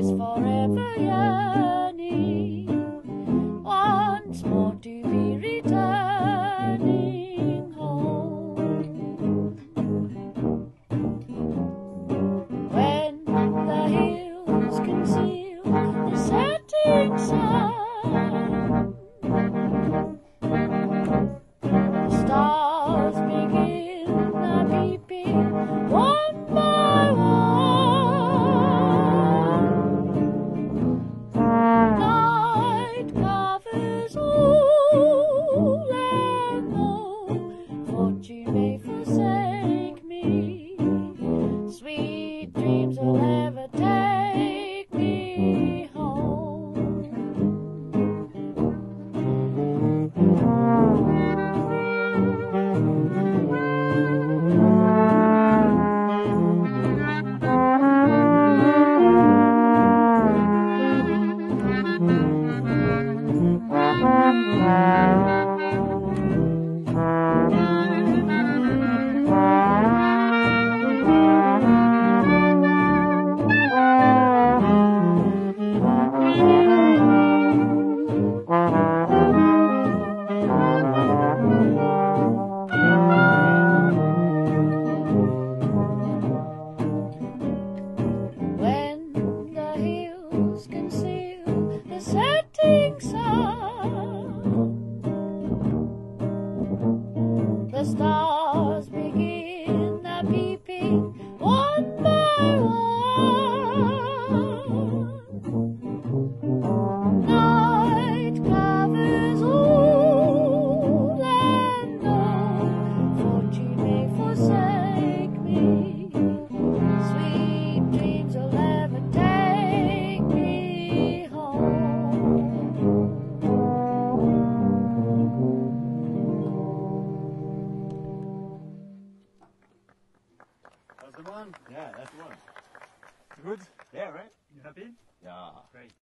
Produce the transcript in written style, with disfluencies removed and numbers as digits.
is forever yearning once more to be returning home. When the hills conceal the setting sun, the stars begin a-peeping one by one. Night covers all, and though fortune may forsake me, sweet dreams will ever take me home. When the hills conceal the setting sun, the stars begin a-peeping one by one. Night covers all, and though fortune may forsake me, sweet dreams will ever take me home. That's the one? Yeah, that's the one. Good? Yeah, right? You happy? Yeah. Great.